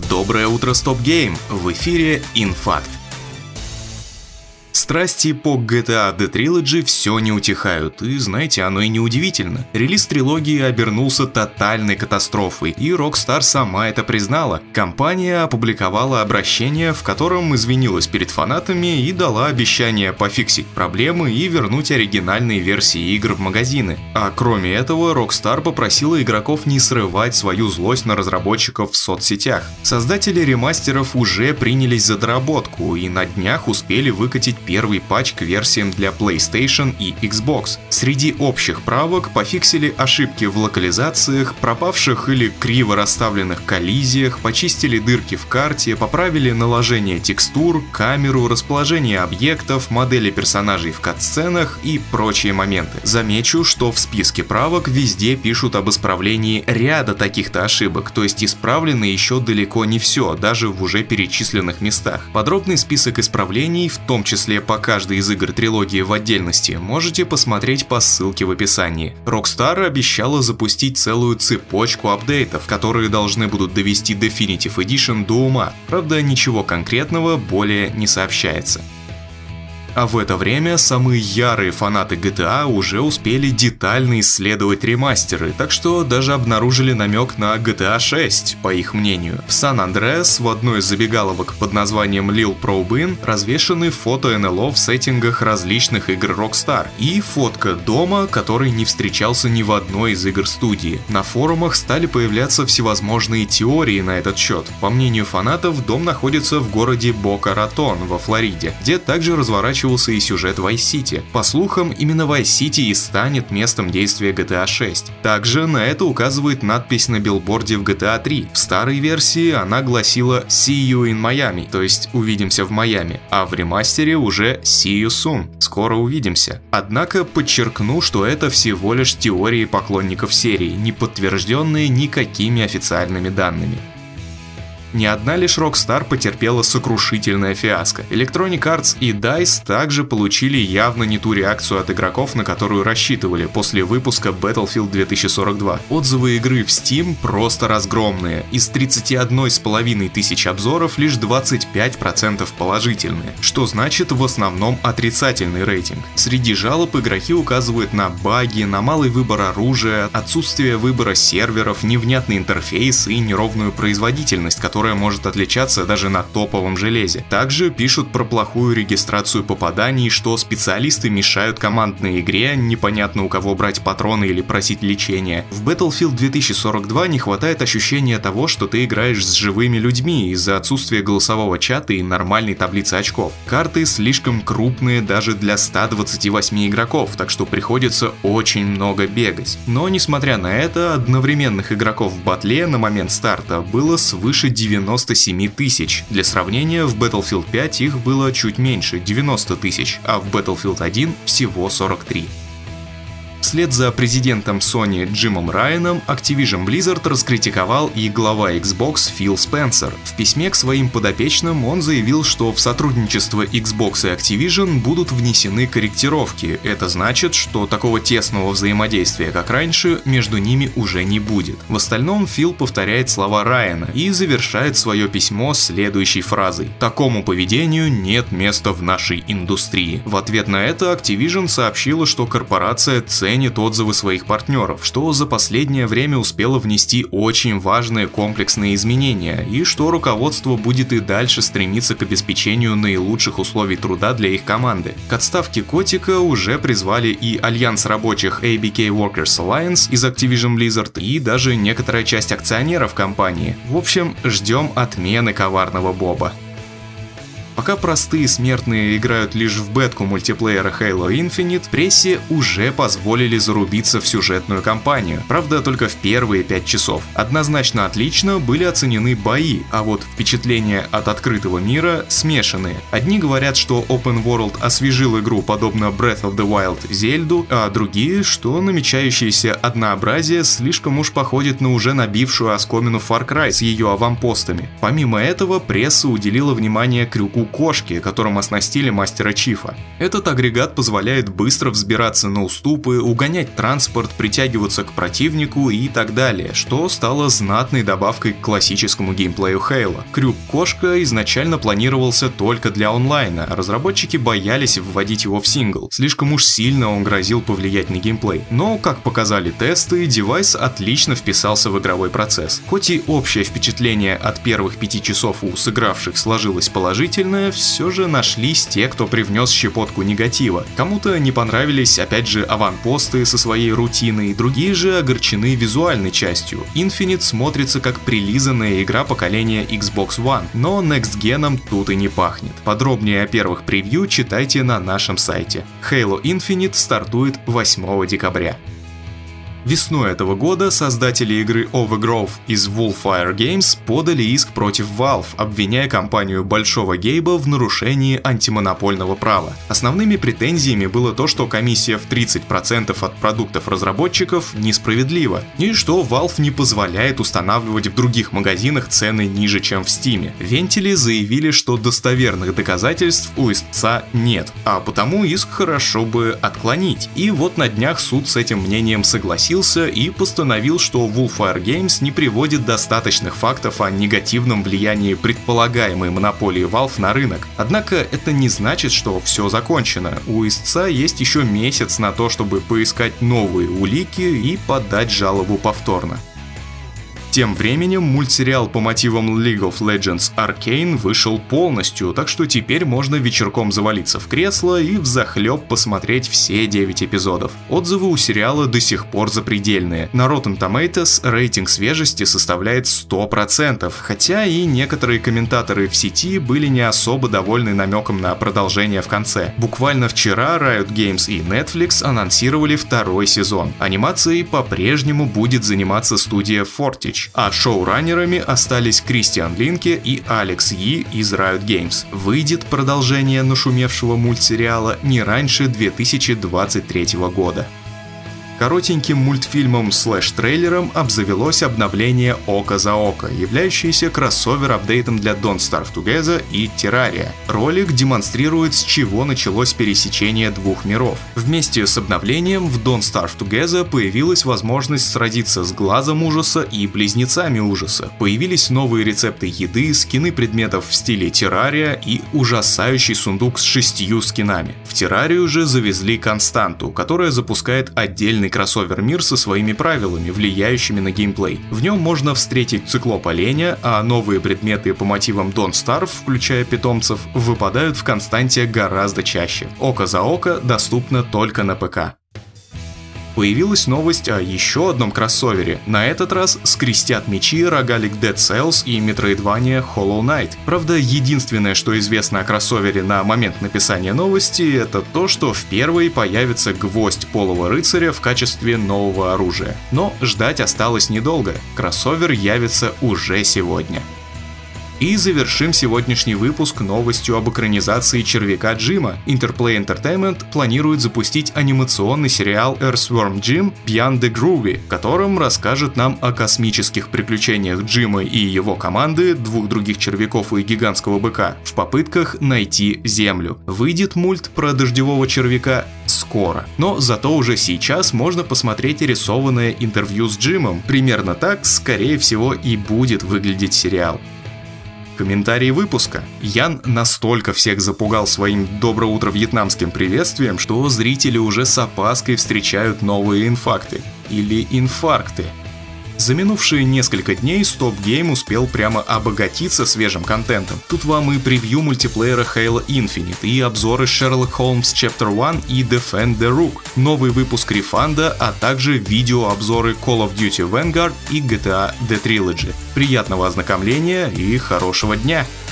Доброе утро, Стоп Гейм! В эфире Инфакт. Страсти по GTA The Trilogy все не утихают, и знаете, оно и не удивительно. Релиз трилогии обернулся тотальной катастрофой, и Rockstar сама это признала. Компания опубликовала обращение, в котором извинилась перед фанатами и дала обещание пофиксить проблемы и вернуть оригинальные версии игр в магазины. А кроме этого, Rockstar попросила игроков не срывать свою злость на разработчиков в соцсетях. Создатели ремастеров уже принялись за доработку, и на днях успели выкатить первый патч к версиям для PlayStation и Xbox. Среди общих правок пофиксили ошибки в локализациях, пропавших или криво расставленных коллизиях, почистили дырки в карте, поправили наложение текстур, камеру, расположение объектов, модели персонажей в катсценах и прочие моменты. Замечу, что в списке правок везде пишут об исправлении ряда таких-то ошибок, то есть исправлено еще далеко не все, даже в уже перечисленных местах. Подробный список исправлений, в том числе по каждой из игр трилогии в отдельности, можете посмотреть по ссылке в описании. Rockstar обещала запустить целую цепочку апдейтов, которые должны будут довести Definitive Edition до ума. Правда, ничего конкретного более не сообщается. А в это время самые ярые фанаты GTA уже успели детально исследовать ремастеры, так что даже обнаружили намек на GTA 6, по их мнению. В Сан-Андреас в одной из забегаловок под названием Lil Probe Inn развешаны фото НЛО в сеттингах различных игр Rockstar и фотка дома, который не встречался ни в одной из игр студии. На форумах стали появляться всевозможные теории на этот счет. По мнению фанатов, дом находится в городе Бока-Ратон во Флориде, где также разворачивается и сюжет Vice City. По слухам, именно Vice City и станет местом действия GTA 6. Также на это указывает надпись на билборде в GTA 3. В старой версии она гласила «See you in Miami», то есть «Увидимся в Майами», а в ремастере уже «See you soon», «Скоро увидимся». Однако подчеркну, что это всего лишь теории поклонников серии, не подтвержденные никакими официальными данными. Не одна лишь Rockstar потерпела сокрушительное фиаско. Electronic Arts и DICE также получили явно не ту реакцию от игроков, на которую рассчитывали после выпуска Battlefield 2042. Отзывы игры в Steam просто разгромные. Из 31,5 тысяч обзоров лишь 25% положительные, что значит в основном отрицательный рейтинг. Среди жалоб игроки указывают на баги, на малый выбор оружия, отсутствие выбора серверов, невнятный интерфейс и неровную производительность, которая может отличаться даже на топовом железе. Также пишут про плохую регистрацию попаданий, что специалисты мешают командной игре, непонятно у кого брать патроны или просить лечения. В Battlefield 2042 не хватает ощущения того, что ты играешь с живыми людьми из-за отсутствия голосового чата и нормальной таблицы очков. Карты слишком крупные даже для 128 игроков, так что приходится очень много бегать. Но несмотря на это, одновременных игроков в батле на момент старта было свыше 97 тысяч. Для сравнения, в Battlefield 5 их было чуть меньше, 90 тысяч, а в Battlefield 1 всего 43. Вслед за президентом Sony Джимом Райаном Activision Blizzard раскритиковал и глава Xbox Фил Спенсер. В письме к своим подопечным он заявил, что в сотрудничество Xbox и Activision будут внесены корректировки. Это значит, что такого тесного взаимодействия, как раньше, между ними уже не будет. В остальном Фил повторяет слова Райана и завершает свое письмо следующей фразой: «Такому поведению нет места в нашей индустрии». В ответ на это Activision сообщила, что корпорация ценит отзывы своих партнеров, что за последнее время успело внести очень важные комплексные изменения и что руководство будет и дальше стремиться к обеспечению наилучших условий труда для их команды. К отставке Котика уже призвали и Альянс рабочих ABK Workers Alliance из Activision Blizzard и даже некоторая часть акционеров компании. В общем, ждем отмены коварного Боба. Пока простые смертные играют лишь в бетку мультиплеера Halo Infinite, прессе уже позволили зарубиться в сюжетную кампанию, правда только в первые 5 часов. Однозначно отлично были оценены бои, а вот впечатления от открытого мира смешанные. Одни говорят, что Open World освежил игру подобно Breath of the Wild Зельду, а другие, что намечающееся однообразие слишком уж походит на уже набившую оскомину Far Cry с ее аванпостами. Помимо этого, пресса уделила внимание крюку у кошки, которым оснастили мастера Чифа. Этот агрегат позволяет быстро взбираться на уступы, угонять транспорт, притягиваться к противнику и так далее, что стало знатной добавкой к классическому геймплею Halo. Крюк-кошка изначально планировался только для онлайна, разработчики боялись вводить его в сингл, слишком уж сильно он грозил повлиять на геймплей. Но, как показали тесты, девайс отлично вписался в игровой процесс. Хоть и общее впечатление от первых 5 часов у сыгравших сложилось положительное, все же нашлись те, кто привнес щепотку негатива. Кому-то не понравились, опять же, аванпосты со своей рутиной, другие же огорчены визуальной частью. Infinite смотрится как прилизанная игра поколения Xbox One, но Next Gen'ом тут и не пахнет. Подробнее о первых превью читайте на нашем сайте. Halo Infinite стартует 8 декабря. Весной этого года создатели игры Overgrowth из Wolfire Games подали иск против Valve, обвиняя компанию Большого Гейба в нарушении антимонопольного права. Основными претензиями было то, что комиссия в 30% от продуктов разработчиков несправедлива, и что Valve не позволяет устанавливать в других магазинах цены ниже, чем в Steam. Вентили заявили, что достоверных доказательств у истца нет, а потому иск хорошо бы отклонить. И вот на днях суд с этим мнением согласился и постановил, что Wolfire Games не приводит достаточных фактов о негативном влиянии предполагаемой монополии Valve на рынок. Однако это не значит, что все закончено. У истца есть еще месяц на то, чтобы поискать новые улики и подать жалобу повторно. Тем временем мультсериал по мотивам League of Legends Arcane вышел полностью, так что теперь можно вечерком завалиться в кресло и взахлеб посмотреть все 9 эпизодов. Отзывы у сериала до сих пор запредельные. На Rotten Tomatoes рейтинг свежести составляет 100%, хотя и некоторые комментаторы в сети были не особо довольны намеком на продолжение в конце. Буквально вчера Riot Games и Netflix анонсировали второй сезон. Анимацией по-прежнему будет заниматься студия Fortich, а шоураннерами остались Кристиан Линке и Алекс Йи из Riot Games. Выйдет продолжение нашумевшего мультсериала не раньше 2023 года. Коротеньким мультфильмом /трейлером обзавелось обновление Око за Око, являющееся кроссовер-апдейтом для Don't Starve Together и Terraria. Ролик демонстрирует, с чего началось пересечение двух миров. Вместе с обновлением в Don't Starve Together появилась возможность сразиться с Глазом Ужаса и Близнецами Ужаса. Появились новые рецепты еды, скины предметов в стиле Terraria и ужасающий сундук с 6 скинами. В Террарию же завезли константу, которая запускает отдельный кроссовер-мир со своими правилами, влияющими на геймплей. В нем можно встретить циклоп-оленя, а новые предметы по мотивам Don't Starve, включая питомцев, выпадают в константе гораздо чаще. Око за Око доступно только на ПК. Появилась новость о еще одном кроссовере. На этот раз скрестят мечи рогалик Dead Cells и Metroidvania Hollow Knight. Правда, единственное, что известно о кроссовере на момент написания новости, это то, что в первой появится гвоздь Полого Рыцаря в качестве нового оружия. Но ждать осталось недолго. Кроссовер явится уже сегодня. И завершим сегодняшний выпуск новостью об экранизации Червяка Джима. Interplay Entertainment планирует запустить анимационный сериал Earthworm Jim Beyond the Groovy, в котором расскажет нам о космических приключениях Джима и его команды, двух других червяков и гигантского быка, в попытках найти Землю. Выйдет мульт про дождевого червяка скоро, но зато уже сейчас можно посмотреть рисованное интервью с Джимом. Примерно так, скорее всего, и будет выглядеть сериал. Комментарий выпуска. Ян настолько всех запугал своим «Доброе утро» вьетнамским приветствием, что зрители уже с опаской встречают новые инфакты. Или инфаркты. За минувшие несколько дней Stop Game успел прямо обогатиться свежим контентом. Тут вам и превью мультиплеера Halo Infinite, и обзоры Sherlock Holmes Chapter 1 и Defend the Rook, новый выпуск Рефанда, а также видеообзоры Call of Duty Vanguard и GTA The Trilogy. Приятного ознакомления и хорошего дня!